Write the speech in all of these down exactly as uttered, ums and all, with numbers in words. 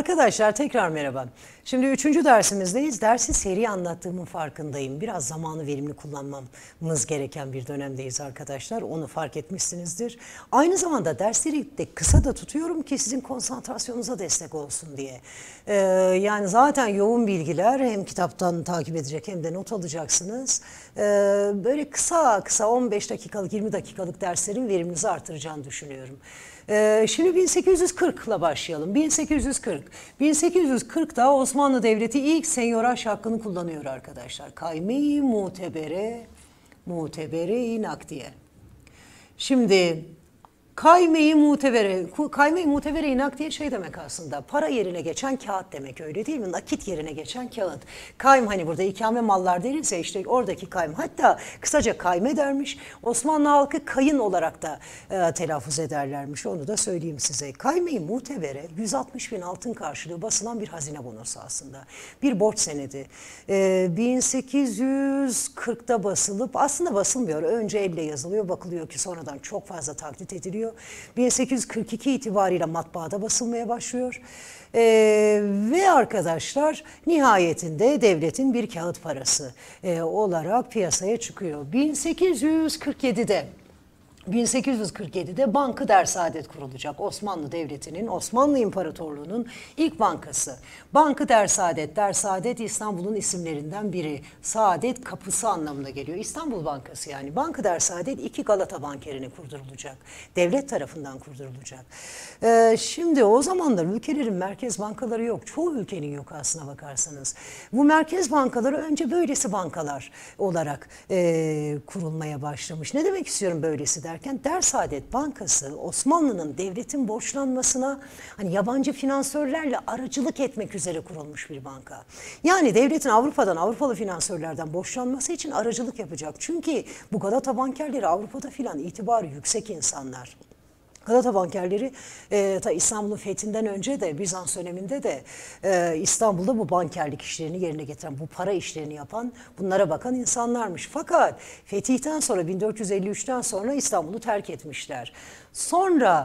Arkadaşlar tekrar merhaba. Şimdi üçüncü dersimizdeyiz. Dersi seri anlattığımın farkındayım. Biraz zamanı verimli kullanmamız gereken bir dönemdeyiz arkadaşlar. Onu fark etmişsinizdir. Aynı zamanda dersleri de kısa da tutuyorum ki sizin konsantrasyonunuza destek olsun diye. Ee, yani zaten yoğun bilgiler hem kitaptan takip edecek hem de not alacaksınız. Ee, böyle kısa kısa on beş dakikalık yirmi dakikalık derslerin veriminizi artıracağını düşünüyorum. Ee, şimdi bin sekiz yüz kırk ile başlayalım. bin sekiz yüz kırk. bin sekiz yüz kırk'ta Osmanlı Devleti ilk senyoraj hakkını kullanıyor arkadaşlar. Kayme-i mutebere, mutebere-i nakdiye. Şimdi kayme-i mutebere, kayme-i mutebere-i nakdiye şey demek aslında. Para yerine geçen kağıt demek, öyle değil mi? Nakit yerine geçen kağıt. Kaym, hani burada ikame mallar deriz ya, işte oradaki kaym. Hatta kısaca kayme dermiş. Osmanlı halkı kayın olarak da e, telaffuz ederlermiş. Onu da söyleyeyim size. Kayme-i mutebere yüz altmış bin altın karşılığı basılan bir hazine bonosu aslında. Bir borç senedi. E, bin sekiz yüz kırk'ta basılıp, aslında basılmıyor. Önce elle yazılıyor. Bakılıyor ki sonradan çok fazla taklit ediliyor. bin sekiz yüz kırk iki itibariyle matbaada basılmaya başlıyor. Ee, ve arkadaşlar nihayetinde devletin bir kağıt parası e, olarak piyasaya çıkıyor. bin sekiz yüz kırk yedi'de bin sekiz yüz kırk yedi'de Bankı Dersaadet kurulacak. Osmanlı Devleti'nin, Osmanlı İmparatorluğu'nun ilk bankası. Bankı Dersaadet, Dersaadet İstanbul'un isimlerinden biri. Saadet kapısı anlamına geliyor. İstanbul Bankası yani. Bankı Dersaadet iki Galata bankerini kurdurulacak. Devlet tarafından kurdurulacak. Ee, şimdi o zamanlar ülkelerin merkez bankaları yok. Çoğu ülkenin yok aslına bakarsanız. Bu merkez bankaları önce böylesi bankalar olarak e, kurulmaya başlamış. Ne demek istiyorum böylesi de? derken Dersaadet Bankası Osmanlı'nın devletin borçlanmasına hani yabancı finansörlerle aracılık etmek üzere kurulmuş bir banka. Yani devletin Avrupa'dan, Avrupalı finansörlerden borçlanması için aracılık yapacak. Çünkü bu Galata bankerleri Avrupa'da filan itibarı yüksek insanlar. Galata bankerleri e, ta İstanbul'un fethinden önce de Bizans döneminde de e, İstanbul'da bu bankerlik işlerini yerine getiren, bu para işlerini yapan, bunlara bakan insanlarmış. Fakat fetihten sonra bin dört yüz elli üç'ten sonra İstanbul'u terk etmişler. Sonra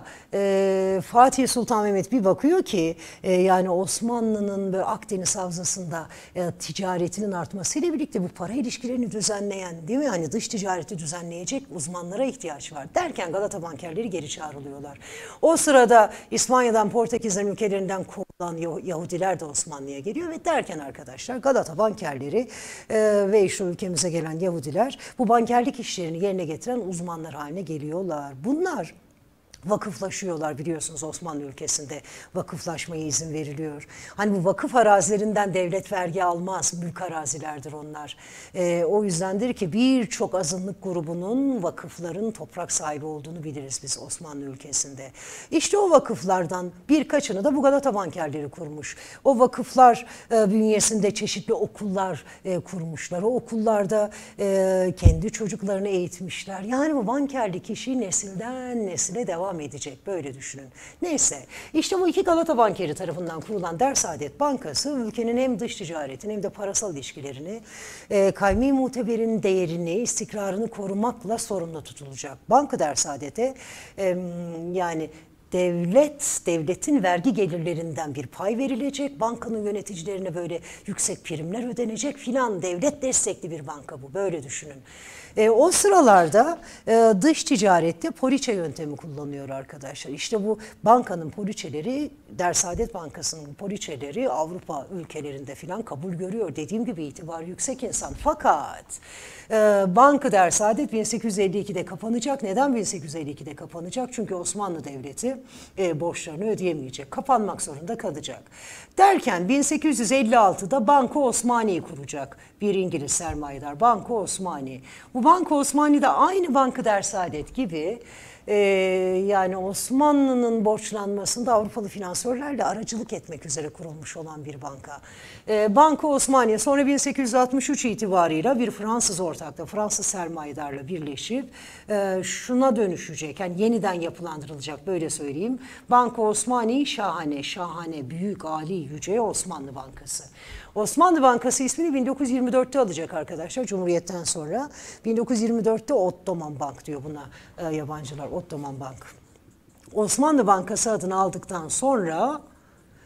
e, Fatih Sultan Mehmet bir bakıyor ki e, yani Osmanlı'nın böyle Akdeniz havzasında e, ticaretinin artmasıyla birlikte bu para ilişkilerini düzenleyen, değil mi? Hani dış ticareti düzenleyecek uzmanlara ihtiyaç var derken Galata bankerleri geri çağrılıyorlar. O sırada İspanya'dan, Portekiz'den, ülkelerinden kovulan Yahudiler de Osmanlı'ya geliyor ve derken arkadaşlar Galata bankerleri e, ve işte ülkemize gelen Yahudiler bu bankerlik işlerini yerine getiren uzmanlar haline geliyorlar. Bunlar vakıflaşıyorlar, biliyorsunuz Osmanlı ülkesinde vakıflaşmaya izin veriliyor. Hani bu vakıf arazilerinden devlet vergi almaz, mülk arazilerdir onlar. Ee, o yüzdendir ki birçok azınlık grubunun vakıfların toprak sahibi olduğunu biliriz biz Osmanlı ülkesinde. İşte o vakıflardan birkaçını da bu Galata bankerleri kurmuş. O vakıflar e, bünyesinde çeşitli okullar e, kurmuşlar. O okullarda e, kendi çocuklarını eğitmişler. Yani bu bankerlik işi nesilden nesile devam edecek, böyle düşünün. Neyse, işte bu iki Galata bankeri tarafından kurulan Dersaadet Bankası ülkenin hem dış ticaretini hem de parasal ilişkilerini, e, kayme-i muteberin değerini, istikrarını korumakla sorumlu tutulacak. Bankı Dersaadet'e e, yani devlet, devletin vergi gelirlerinden bir pay verilecek, bankanın yöneticilerine böyle yüksek primler ödenecek filan, devlet destekli bir banka bu, böyle düşünün. E, o sıralarda e, dış ticarette poliçe yöntemi kullanıyor arkadaşlar. İşte bu bankanın poliçeleri, Dersaadet Bankası'nın poliçeleri Avrupa ülkelerinde filan kabul görüyor. Dediğim gibi itibarı yüksek insan. Fakat e, Bankı Dersaadet bin sekiz yüz elli iki'de kapanacak. Neden bin sekiz yüz elli iki'de kapanacak? Çünkü Osmanlı Devleti e, borçlarını ödeyemeyecek. Kapanmak zorunda kalacak. Derken bin sekiz yüz elli altı'da Banko Osmani'yi kuracak. Bir İngiliz sermayedar Banko Osmani. Bu Banko Osmani de aynı Bankı Dersaadet gibi e, yani Osmanlı'nın borçlanmasında Avrupalı finansörlerle aracılık etmek üzere kurulmuş olan bir banka. E, Banko Osmani sonra bin sekiz yüz altmış üç itibarıyla bir Fransız ortakla, Fransız sermayedarla birleşip e, şuna dönüşecek. Yani yeniden yapılandırılacak, böyle söyleyeyim. Banko Osmani şahane, şahane, büyük, âli, yüce Osmanlı Bankası. Osmanlı Bankası ismini bin dokuz yüz yirmi dört'te alacak arkadaşlar, Cumhuriyet'ten sonra. bin dokuz yüz yirmi dört'te Ottoman Bank diyor buna e, yabancılar, Ottoman Bank. Osmanlı Bankası adını aldıktan sonra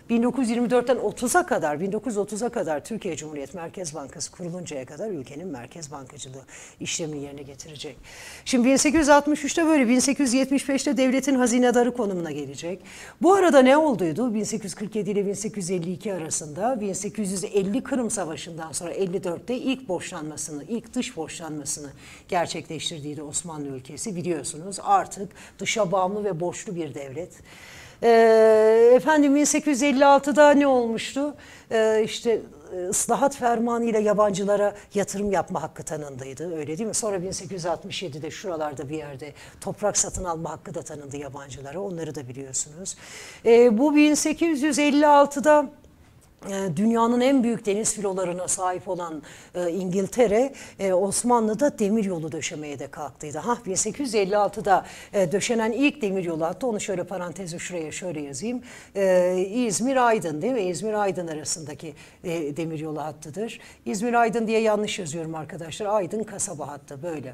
bin dokuz yüz yirmi dörtten otuza kadar, bin dokuz yüz otuza kadar Türkiye Cumhuriyet Merkez Bankası kuruluncaya kadar ülkenin merkez bankacılığı işlemini yerine getirecek. Şimdi bin sekiz yüz altmış üçte böyle, bin sekiz yüz yetmiş beşte devletin hazinedarı konumuna gelecek. Bu arada ne olduydu? bin sekiz yüz kırk yedi ile bin sekiz yüz elli iki arasında, bin sekiz yüz elli Kırım Savaşı'ndan sonra elli dörtte ilk borçlanmasını, ilk dış borçlanmasını gerçekleştirdiği Osmanlı ülkesi, biliyorsunuz artık dışa bağımlı ve borçlu bir devlet. Ee, efendim bin sekiz yüz elli altıda ne olmuştu? Ee, işte ıslahat fermanıyla yabancılara yatırım yapma hakkı tanındıydı, öyle değil mi? Sonra bin sekiz yüz altmış yedide şuralarda bir yerde toprak satın alma hakkı da tanındı yabancılara, onları da biliyorsunuz. Ee, bu bin sekiz yüz elli altıda dünyanın en büyük deniz filolarına sahip olan e, İngiltere, e, Osmanlı'da demir yolu döşemeye de kalktıydı. Ha, bin sekiz yüz elli altıda e, döşenen ilk demir yolu hattı, onu şöyle parantezi şuraya şöyle yazayım. E, İzmir-Aydın, değil mi? İzmir-Aydın arasındaki e, demir yolu hattıdır. İzmir-Aydın diye yanlış yazıyorum arkadaşlar. Aydın kasaba hattı, böyle.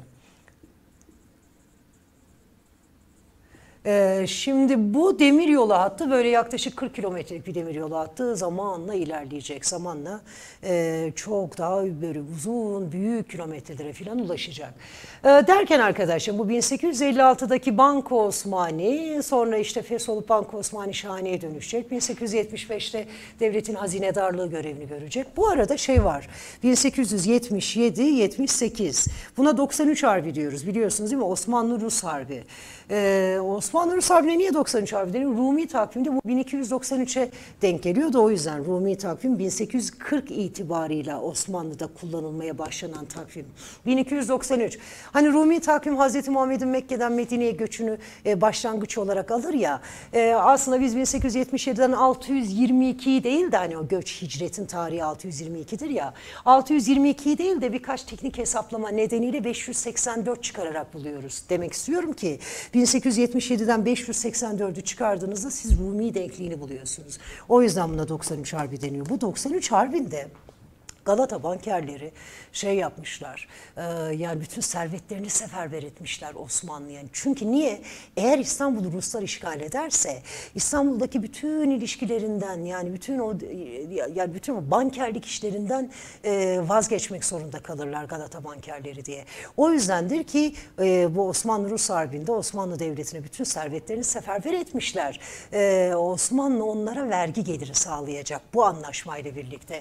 Şimdi bu demiryolu hattı böyle yaklaşık kırk kilometrelik bir demiryolu hattı, zamanla ilerleyecek. Zamanla e, çok daha böyle uzun, büyük kilometrelere falan ulaşacak. E, derken arkadaşlar bu bin sekiz yüz elli altıdaki Banko Osmani, sonra işte fesolup Banko Osmani Şahane'ye dönüşecek. bin sekiz yüz yetmiş beşte devletin hazinedarlığı görevini görecek. Bu arada şey var, bin sekiz yüz yetmiş yedi yetmiş sekiz, buna doksan üç Harbi diyoruz, biliyorsunuz değil mi? Osmanlı-Rus Harbi. Ee, Osmanlı-Rus Harbi'ne niye doksan üç Harbi deniyor? Rumi takvimde bu bin iki yüz doksan üçe denk geliyordu, o yüzden Rumi takvim bin sekiz yüz kırk itibarıyla Osmanlı'da kullanılmaya başlanan takvim. bin iki yüz doksan üç. Hani Rumi takvim Hazreti Muhammed'in Mekke'den Medine'ye göçünü e, başlangıç olarak alır ya. E, aslında biz bin sekiz yüz yetmiş yediden altı yüz yirmi ikiyi değil de, hani o göç hicretin tarihi altı yüz yirmi ikidir ya. altı yüz yirmi ikiyi değil de birkaç teknik hesaplama nedeniyle beş yüz seksen dört çıkararak buluyoruz. Demek istiyorum ki bin sekiz yüz yetmiş yediden beş yüz seksen dördü çıkardığınızda siz Rumi denkliğini buluyorsunuz. O yüzden buna doksan üç Harbi deniyor. Bu doksan üç Harbi'nde Galata bankerleri şey yapmışlar, e, yani bütün servetlerini seferber etmişler Osmanlı'ya. Çünkü niye? Eğer İstanbul'u Ruslar işgal ederse, İstanbul'daki bütün ilişkilerinden, yani bütün o yani bütün o bankerlik işlerinden e, vazgeçmek zorunda kalırlar Galata bankerleri diye. O yüzdendir ki e, bu Osmanlı-Rus Harbi'nde Osmanlı Devleti'ne bütün servetlerini seferber etmişler. E, Osmanlı onlara vergi geliri sağlayacak bu anlaşmayla birlikte.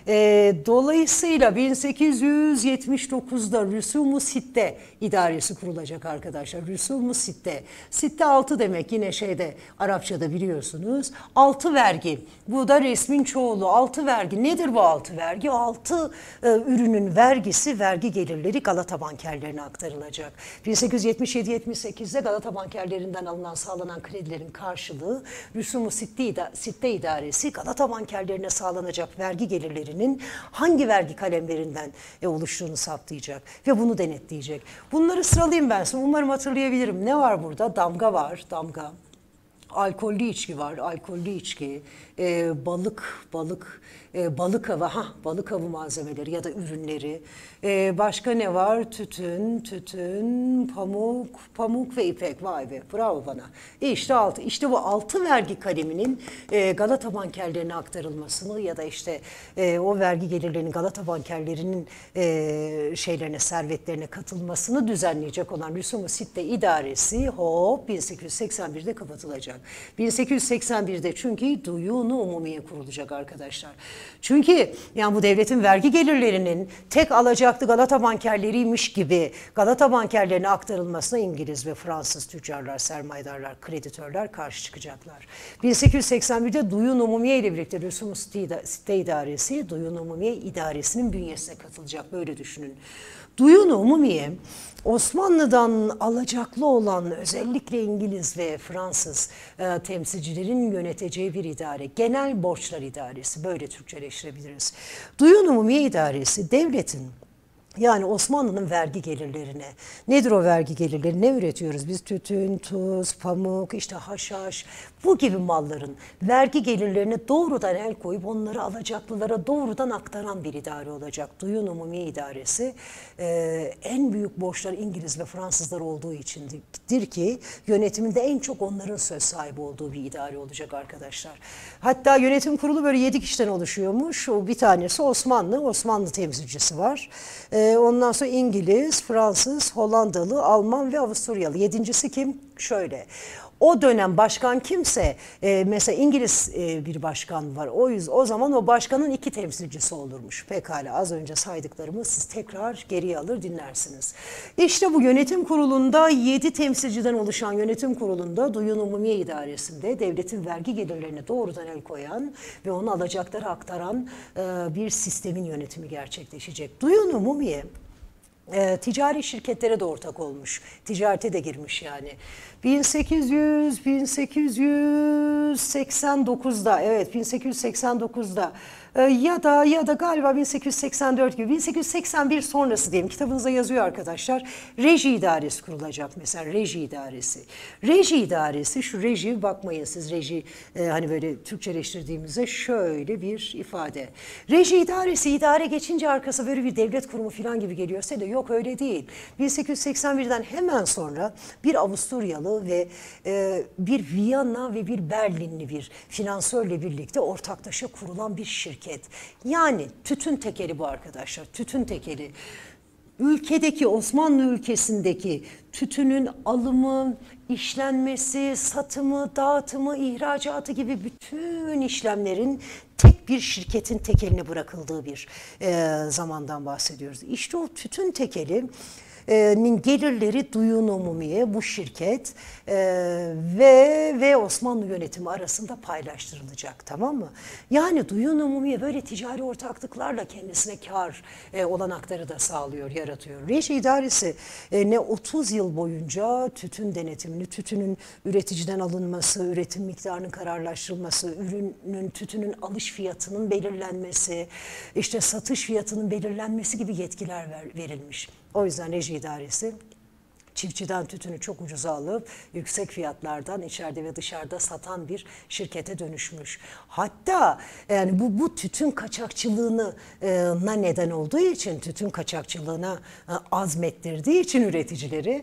E, Dolayısıyla bin sekiz yüz yetmiş dokuzda Rüsum-u Sitte idaresi kurulacak arkadaşlar. Rüsum-u Sitte. Sitte altı demek, yine şeyde Arapçada biliyorsunuz. Altı vergi. Bu da resmin çoğulu. Altı vergi. Nedir bu altı vergi? Altı e, ürünün vergisi, vergi gelirleri Galata bankerlerine aktarılacak. bin sekiz yüz yetmiş yedi yetmiş sekizde Galata bankerlerinden alınan sağlanan kredilerin karşılığı Rüsum-u Sitte, Sitte idaresi Galata bankerlerine sağlanacak vergi gelirlerinin hangi vergi kalemlerinden e, oluştuğunu saptayacak ve bunu denetleyecek. Bunları sıralayayım ben size. Umarım hatırlayabilirim. Ne var burada? Damga var, damga. Alkollü içki var, alkollü içki, e, balık, balık, e, balık avı, ha, balık avı malzemeleri ya da ürünleri. E, başka ne var? Tütün, tütün, pamuk, pamuk ve ipek. Vay be, bravo bana. E işte altı, işte bu altı vergi kaleminin e, Galata bankerlerine aktarılmasını ya da işte e, o vergi gelirlerinin Galata bankerlerinin e, şeylerine, servetlerine katılmasını düzenleyecek olan Rüsum-u Sitte idaresi hop bin sekiz yüz seksen birde kapatılacak. bin sekiz yüz seksen birde çünkü Duyun-u Umumiye kurulacak arkadaşlar. Çünkü yani bu devletin vergi gelirlerinin tek alacaklı Galata bankerleriymiş gibi Galata bankerlerine aktarılmasına İngiliz ve Fransız tüccarlar, sermayedarlar, kreditörler karşı çıkacaklar. bin sekiz yüz seksen birde Duyun-u Umumiye ile birlikte Rüsum-u Sitte idaresi Duyun-u Umumiye idaresinin bünyesine katılacak. Böyle düşünün. Duyun-u Umumiye, Osmanlı'dan alacaklı olan özellikle İngiliz ve Fransız e, temsilcilerin yöneteceği bir idare. Genel Borçlar İdaresi, böyle Türkçeleştirebiliriz. Duyun-u Umumiye İdaresi devletin, yani Osmanlı'nın vergi gelirlerine. Nedir o vergi gelirleri? Ne üretiyoruz? Biz tütün, tuz, pamuk, işte haşhaş, Bu gibi malların vergi gelirlerine doğrudan el koyup onları alacaklılara doğrudan aktaran bir idare olacak. Duyun Umumiye İdaresi e, en büyük borçlar İngiliz ve Fransızlar olduğu içindir ki yönetiminde en çok onların söz sahibi olduğu bir idare olacak arkadaşlar. Hatta yönetim kurulu böyle yedi kişiden oluşuyormuş. O bir tanesi Osmanlı, Osmanlı temsilcisi var. E, ondan sonra İngiliz, Fransız, Hollandalı, Alman ve Avusturyalı. Yedincisi kim? Şöyle. O dönem başkan kimse, e, mesela İngiliz e, bir başkan var. O yüzden o zaman o başkanın iki temsilcisi olurmuş. Pekala, az önce saydıklarımı siz tekrar geriye alır dinlersiniz. İşte bu yönetim kurulunda yedi temsilciden oluşan yönetim kurulunda Duyun Umumiye İdaresi'nde devletin vergi gelirlerine doğrudan el koyan ve onu alacaklara aktaran e, bir sistemin yönetimi gerçekleşecek. Duyun Umumiye E, ticari şirketlere de ortak olmuş. Ticarete de girmiş yani. bin sekiz yüz bin sekiz yüz seksen dokuzda evet bin sekiz yüz seksen dokuzda e, ya da ya da galiba bin sekiz yüz seksen dört gibi bin sekiz yüz seksen bir sonrası diyeyim. Kitabınızda yazıyor arkadaşlar. Reji idaresi kurulacak mesela. Reji idaresi. Reji idaresi, şu reji, bakmayın siz reji e, hani böyle Türkçeleştirdiğimizde şöyle bir ifade. Reji idaresi, idare geçince arkası böyle bir devlet kurumu falan gibi geliyorsa da yok, öyle değil. bin sekiz yüz seksen birden hemen sonra bir Avusturyalı ve e, bir Viyana ve bir Berlinli bir finansörle birlikte ortaklaşa kurulan bir şirket. Yani tütün tekeli bu arkadaşlar, tütün tekeli. Ülkedeki, Osmanlı ülkesindeki tütünün alımı, işlenmesi, satımı, dağıtımı, ihracatı gibi bütün işlemlerin tek bir şirketin tekeline bırakıldığı bir e, zamandan bahsediyoruz. İşte o tütün tekeli nin gelirleri Duyun Umumiye, bu şirket e, ve ve Osmanlı yönetimi arasında paylaştırılacak, tamam mı? Yani Duyun Umumiye böyle ticari ortaklıklarla kendisine kar e, olanakları da sağlıyor, yaratıyor. Reji idaresi e, ne otuz yıl boyunca tütün denetimini, tütünün üreticiden alınması, üretim miktarının kararlaştırılması, ürünün, tütünün alış fiyatının belirlenmesi, işte satış fiyatının belirlenmesi gibi yetkiler ver, verilmiş. O yüzden reji idaresi çiftçiden tütünü çok ucuza alıp yüksek fiyatlardan içeride ve dışarıda satan bir şirkete dönüşmüş. Hatta yani bu, bu tütün kaçakçılığına neden olduğu için, tütün kaçakçılığına azmettirdiği için üreticileri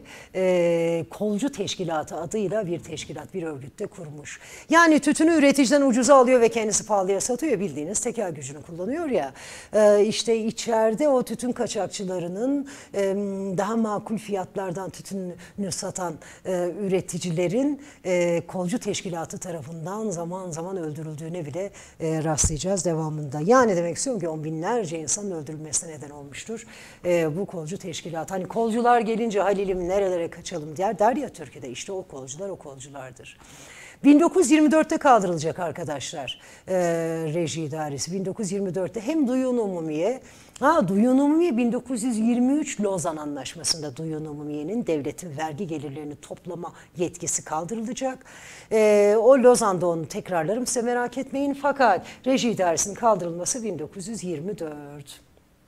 e, kolcu teşkilatı adıyla bir teşkilat, bir örgütte kurmuş. Yani tütünü üreticiden ucuza alıyor ve kendisi pahalıya satıyor, bildiğiniz tekel gücünü kullanıyor ya. E, işte içeride o tütün kaçakçılarının e, daha makul fiyatlardan tütünü satan e, üreticilerin e, kolcu teşkilatı tarafından zaman zaman öldürüldüğüne bile e, rastlayacağız devamında. Yani demek istiyorum ki on binlerce insanın öldürülmesine neden olmuştur e, bu kolcu teşkilat. Hani kolcular gelince Halil'im nerelere kaçalım der, der ya Türkiye'de, işte o kolcular o kolculardır. bin dokuz yüz yirmi dörtte kaldırılacak arkadaşlar e, reji idaresi. bin dokuz yüz yirmi dörtte hem Duyun Umumiye, ha Duyun Umumiye bin dokuz yüz yirmi üç Lozan Anlaşması'nda Duyun Umumiye'nin devletin vergi gelirlerini toplama yetkisi kaldırılacak. E, o Lozan'da onu tekrarlarım, size merak etmeyin, fakat reji idaresinin kaldırılması bin dokuz yüz yirmi dört.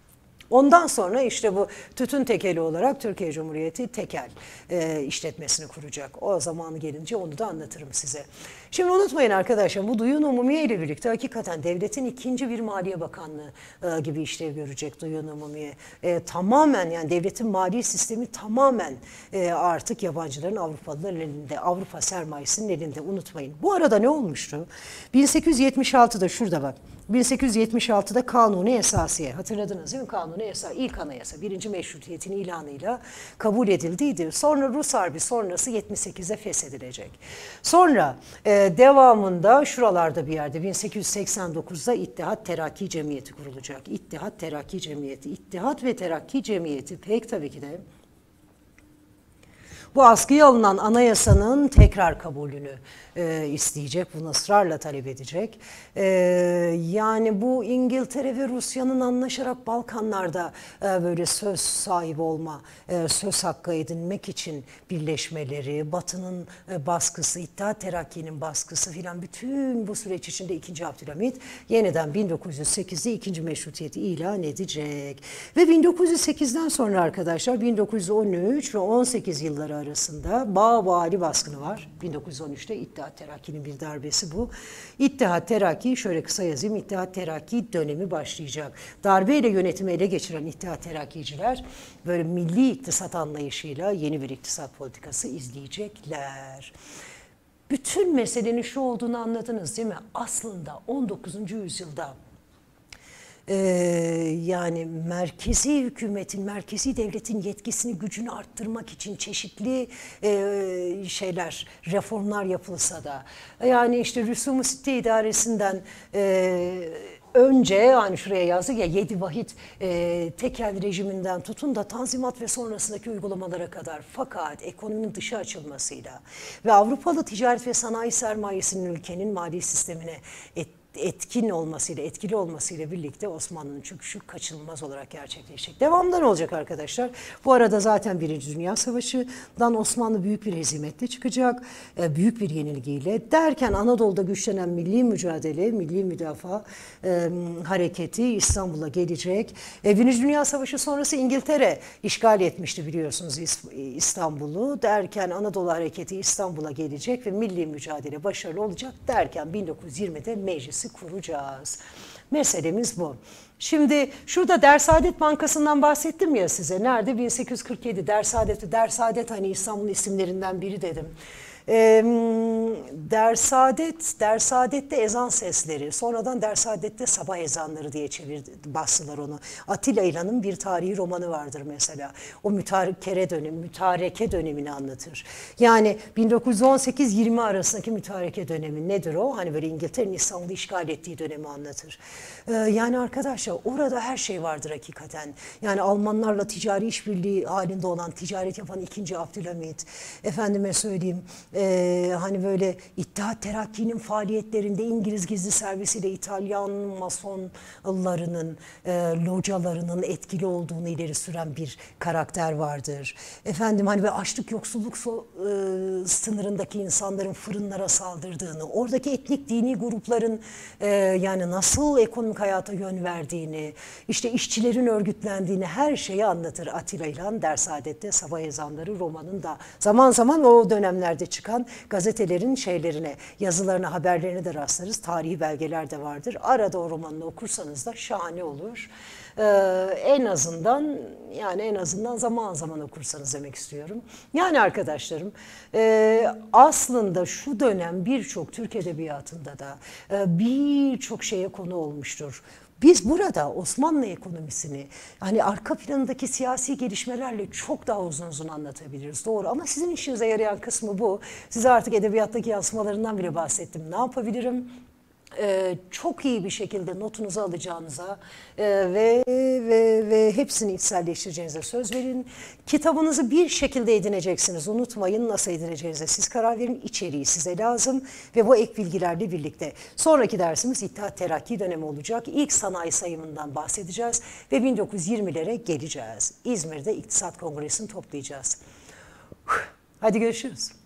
Ondan sonra işte bu tütün tekeli olarak Türkiye Cumhuriyeti tekel e, işletmesini kuracak. O zamanı gelince onu da anlatırım size. Şimdi unutmayın arkadaşlar, bu Duyun Umumiye ile birlikte hakikaten devletin ikinci bir Maliye Bakanlığı e, gibi işlev görecek Duyun Umumiye. E, tamamen yani devletin mali sistemi tamamen e, artık yabancıların, Avrupalıların elinde, Avrupa sermayesinin elinde, unutmayın. Bu arada ne olmuştu? bin sekiz yüz yetmiş altıda şurada bak. bin sekiz yüz yetmiş altıda Kanuni Esasiye, hatırladınız değil mi? Kanuni Esasiye, ilk anayasa, birinci meşrutiyetin ilanıyla kabul edildiydi. Sonra Rus Harbi sonrası yetmiş sekizde feshedilecek. Sonra e, devamında şuralarda bir yerde bin sekiz yüz seksen dokuzda İttihat Terakki Cemiyeti kurulacak. İttihat Terakki Cemiyeti, İttihat ve Terakki Cemiyeti pek tabii ki de bu askıya alınan anayasanın tekrar kabulünü e, isteyecek, bunu ısrarla talep edecek. E, yani bu İngiltere ve Rusya'nın anlaşarak Balkanlarda e, böyle söz sahibi olma, e, söz hakkı edinmek için birleşmeleri, Batı'nın e, baskısı, İttihat Terakki'nin baskısı filan, bütün bu süreç içinde ikinci. Abdülhamit yeniden bin dokuz yüz sekizde ikinci meşrutiyeti ilan edecek. Ve bin dokuz yüz sekizden sonra arkadaşlar bin dokuz yüz on üç ve on sekiz yılları arasında bağ-vali baskını var. bin dokuz yüz on üçte İttihat Terakki'nin bir darbesi bu. İttihat Terakki, şöyle kısa yazayım, İttihat Terakki dönemi başlayacak. Darbeyle yönetimi ele geçiren İttihat Terakkiciler böyle milli iktisat anlayışıyla yeni bir iktisat politikası izleyecekler. Bütün meselenin şu olduğunu anladınız değil mi? Aslında on dokuzuncu yüzyılda Ee, yani merkezi hükümetin, merkezi devletin yetkisini, gücünü arttırmak için çeşitli e, şeyler, reformlar yapılsa da, yani işte Rüsum-u Sitte idaresinden e, önce, yani şuraya yazdık ya, yedi vahit e, tekel rejiminden tutun da Tanzimat ve sonrasındaki uygulamalara kadar, fakat ekonominin dışa açılmasıyla ve Avrupalı ticaret ve sanayi sermayesinin ülkenin mali sistemine et, etkin olmasıyla, etkili olmasıyla birlikte Osmanlı'nın çöküşü kaçınılmaz olarak gerçekleşecek. Devamında ne olacak arkadaşlar? Bu arada zaten Birinci Dünya Savaşı'dan Osmanlı büyük bir hezimetle çıkacak, büyük bir yenilgiyle. Derken Anadolu'da güçlenen milli mücadele, milli müdafaa e, hareketi İstanbul'a gelecek. E, Birinci Dünya Savaşı sonrası İngiltere işgal etmişti biliyorsunuz İstanbul'u. Derken Anadolu hareketi İstanbul'a gelecek ve milli mücadele başarılı olacak. Derken bin dokuz yüz yirmide meclisi kuracağız. Meselemiz bu. Şimdi şurada Dersaadet Bankası'ndan bahsettim ya size. Nerede? bin sekiz yüz kırk yedi Dersaadet. Dersaadet hani İstanbul'un isimlerinden biri dedim. Ee, Dersaadet, Dersaadet'te ezan sesleri, sonradan Dersaadet'te sabah ezanları diye çevirdi, bastılar onu. Atilla İlhan'ın bir tarihi romanı vardır mesela. O mütarekere dönem, mütareke dönemini anlatır. Yani bin dokuz yüz on sekiz yirmi arasındaki mütareke dönemi nedir o? Hani böyle İngiltere'nin İstanbul'u işgal ettiği dönemi anlatır. Ee, yani arkadaşlar orada her şey vardır hakikaten. Yani Almanlarla ticari işbirliği halinde olan, ticaret yapan ikinci Abdülhamit, efendime söyleyeyim, Ee, hani böyle İttihat Terakki'nin faaliyetlerinde İngiliz gizli servisiyle İtalyan masonlarının, e, localarının etkili olduğunu ileri süren bir karakter vardır. Efendim hani böyle açlık yoksulluk so, e, sınırındaki insanların fırınlara saldırdığını, oradaki etnik dini grupların e, yani nasıl ekonomik hayata yön verdiğini, işte işçilerin örgütlendiğini, her şeyi anlatır Atilla İlhan Dersaadet'te Sabah Ezanları romanında. Zaman zaman o dönemlerde çıkan gazetelerin şeylerine, yazılarına, haberlerine de rastlarız. Tarihi belgeler de vardır. Arada o romanını okursanız da şahane olur. Ee, en azından yani en azından zaman zaman okursanız demek istiyorum. Yani arkadaşlarım e, aslında şu dönem birçok Türk edebiyatında da e, birçok şeye konu olmuştur. Biz burada Osmanlı ekonomisini hani arka planındaki siyasi gelişmelerle çok daha uzun uzun anlatabiliriz. Doğru, ama sizin işinize yarayan kısmı bu. Size artık edebiyattaki yansımalarından bile bahsettim. Ne yapabilirim? Ee, çok iyi bir şekilde notunuzu alacağınıza e, ve, ve ve hepsini içselleştireceğinize söz verin. Kitabınızı bir şekilde edineceksiniz. Unutmayın, nasıl edineceğinize siz karar verin. İçeriği size lazım ve bu ek bilgilerle birlikte. Sonraki dersimiz İttihat Terakki dönemi olacak. İlk sanayi sayımından bahsedeceğiz ve bin dokuz yüz yirmilere geleceğiz. İzmir'de İktisat Kongresi'ni toplayacağız. Hadi görüşürüz.